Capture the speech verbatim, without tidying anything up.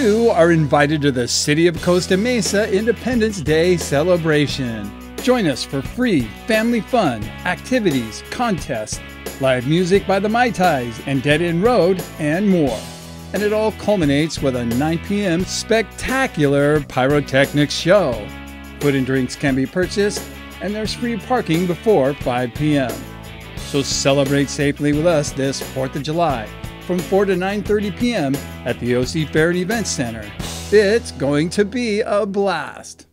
You are invited to the City of Costa Mesa Independence Day celebration. Join us for free family fun, activities, contests, live music by the Mai Tais and Dead End Road, and more. And it all culminates with a nine p m spectacular pyrotechnics show. Food and drinks can be purchased, and there's free parking before five p m So celebrate safely with us this fourth of July from four to nine thirty p m at the O C Fair and Event Center. It's going to be a blast.